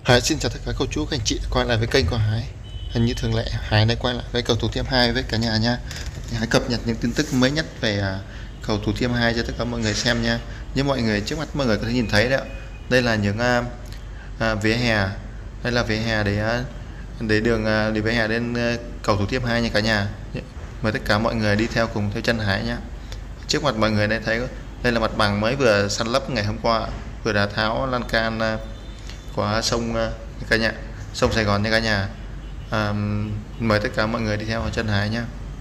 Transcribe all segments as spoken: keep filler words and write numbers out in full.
Hải xin chào tất cả cô chú các anh chị đã quay lại với kênh của Hải. Hình như thường lệ Hải đã quay lại với cầu Thủ Thiêm hai với cả nhà nha. Hải cập nhật những tin tức mới nhất về à, cầu Thủ Thiêm hai cho tất cả mọi người xem nha. Như mọi người trước mắt mọi người có thể nhìn thấy đấy ạ. Đây là những à, à, vỉa hè. Đây là vỉa hè để à, để đường à, để vỉa hè đến à, cầu Thủ Thiêm hai nha cả nhà. Mời tất cả mọi người đi theo cùng theo chân Hải nhé. Trước mặt mọi người đây thấy đây là mặt bằng mới vừa săn lấp ngày hôm qua, vừa đã tháo lan can à, của sông uh, cả nhà, sông Sài Gòn nha cả nhà. À, mời tất cả mọi người đi theo chân Hải nhé.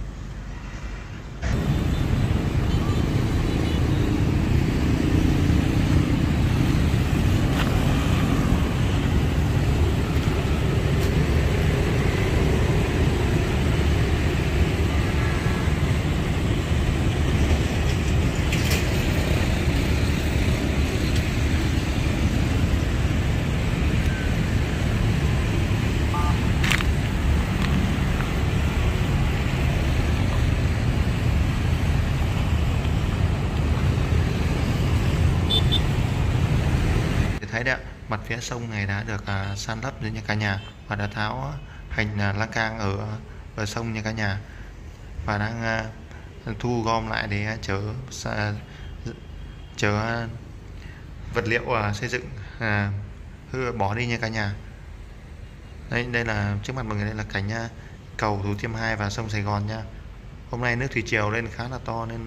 Thấy đấy, mặt phía sông này đã được uh, san lấp rồi nha cả nhà, và đã tháo hành uh, lan can ở bờ sông nha cả nhà, và đang uh, thu gom lại để chở uh, chở uh, vật liệu uh, xây dựng uh, hư bỏ đi nha cả nhà. Đây đây là trước mặt mọi người, đây là cảnh uh, cầu Thủ Thiêm hai và sông Sài Gòn nha. Hôm nay nước thủy triều lên khá là to nên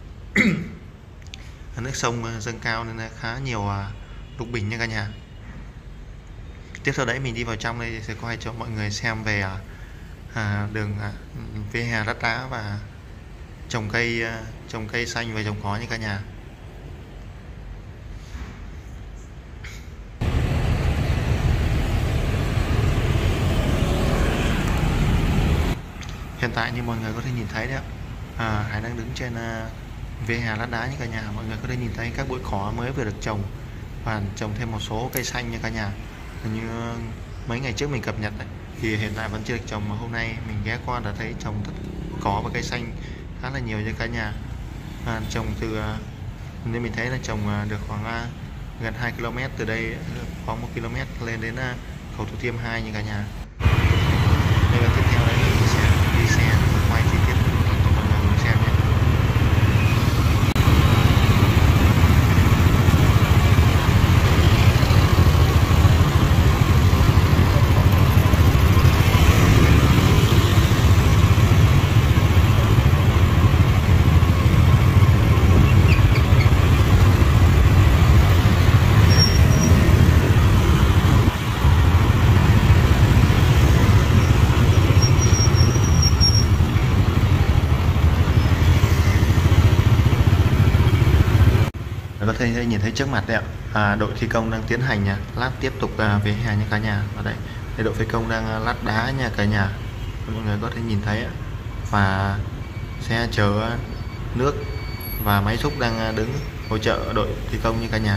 nước sông uh, dâng cao nên khá nhiều uh, lục bình nha cả nhà. Tiếp sau đấy mình đi vào trong đây sẽ quay cho mọi người xem về à, đường à, vỉa hè lát đá và trồng cây à, trồng cây xanh và trồng cỏ nha cả nhà. Hiện tại như mọi người có thể nhìn thấy đấy, à, Hải đang đứng trên à, vỉa hè lát đá nha cả nhà. Mọi người có thể nhìn thấy các bụi cỏ mới vừa được trồng và trồng thêm một số cây xanh nha cả nhà. Như mấy ngày trước mình cập nhật này, thì hiện tại vẫn chưa được trồng, mà hôm nay mình ghé qua đã thấy trồng tất cỏ và cây xanh khá là nhiều cho cả nhà. À, trồng từ nên mình thấy là trồng được khoảng gần hai ki lô mét, từ đây khoảng một ki lô mét lên đến cầu Thủ Thiêm hai nha cả nhà. Đây là tiếp theo đây là đi xe đi xe quay chi tiết cho mọi người cùng xem nhé. Có thể nhìn thấy trước mặt đấy ạ, à, đội thi công đang tiến hành nha, lát tiếp tục à, vỉa hè nha cả nhà. Và đây, đây đội thi công đang lát đá nha cả nhà, mọi người có thể nhìn thấy ạ. Và xe chở nước và máy xúc đang đứng hỗ trợ đội thi công như cả nhà.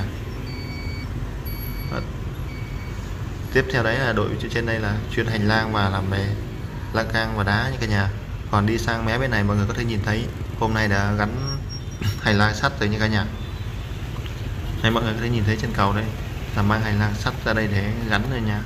Và tiếp theo đấy là đội trên đây là chuyên hành lang và làm về lan can và đá như cả nhà. Còn đi sang mé bên này mọi người có thể nhìn thấy hôm nay đã gắn hành lang sắt rồi như cả nhà. Đây, mọi người có thể nhìn thấy trên cầu đây là mang hành lang sắt ra đây để gắn rồi nha.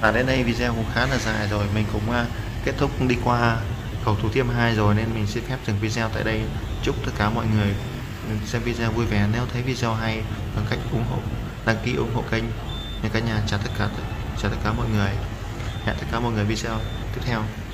À, đến đây video cũng khá là dài rồi, mình cũng uh, kết thúc đi qua cầu Thủ Thiêm hai rồi nên mình xin phép dừng video tại đây. Chúc tất cả mọi người xem video vui vẻ. Nếu thấy video hay bằng cách ủng hộ, đăng ký ủng hộ kênh nha cả nhà. Chào tất cả chào tất cả mọi người, hẹn tất cả mọi người video tiếp theo.